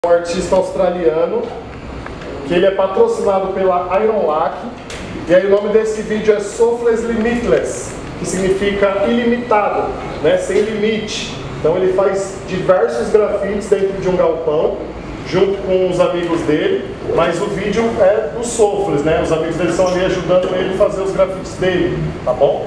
Um artista australiano, que ele é patrocinado pela Iron Lac, e aí o nome desse vídeo é Softness Limitless, que significa ilimitado, né, sem limite. Então ele faz diversos grafites dentro de um galpão, junto com os amigos dele, mas o vídeo é do Softness, né, os amigos dele estão ali ajudando ele a fazer os grafites dele, tá bom?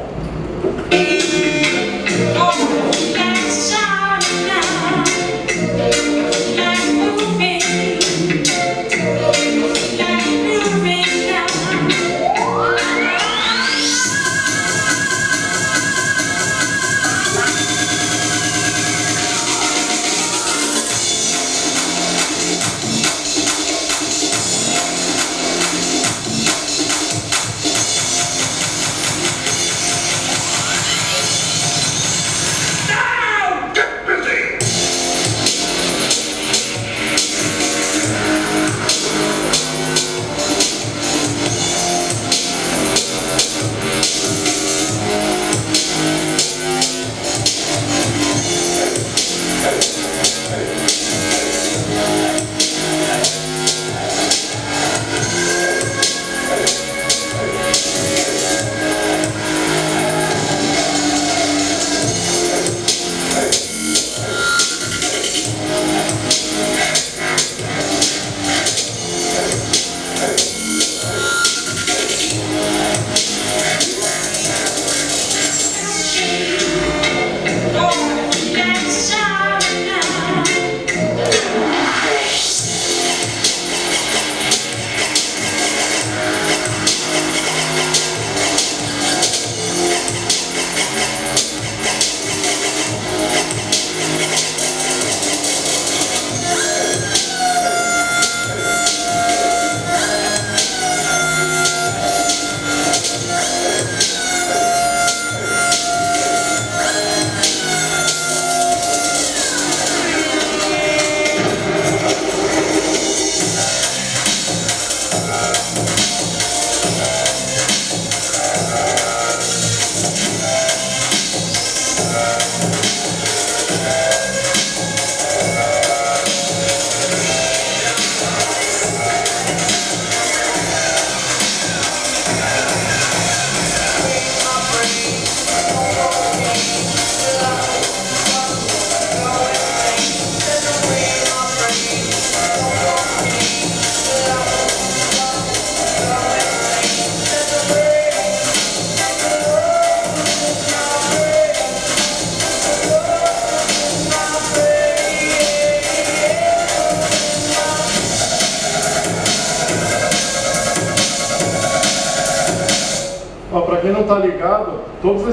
Para quem não está ligado, todas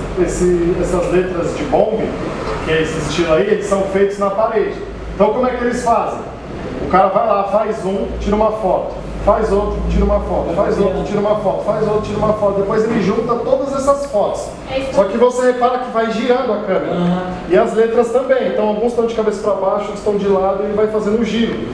essas letras de bombe, que é esse estilo aí, eles são feitos na parede. Então como é que eles fazem? O cara vai lá, faz um, tira uma foto, faz outro, tira uma foto, faz outro, tira uma foto, faz outro, tira uma foto, depois ele junta todas essas fotos. Só que você repara que vai girando a câmera. E as letras também, então alguns estão de cabeça para baixo, outros estão de lado e ele vai fazendo um giro.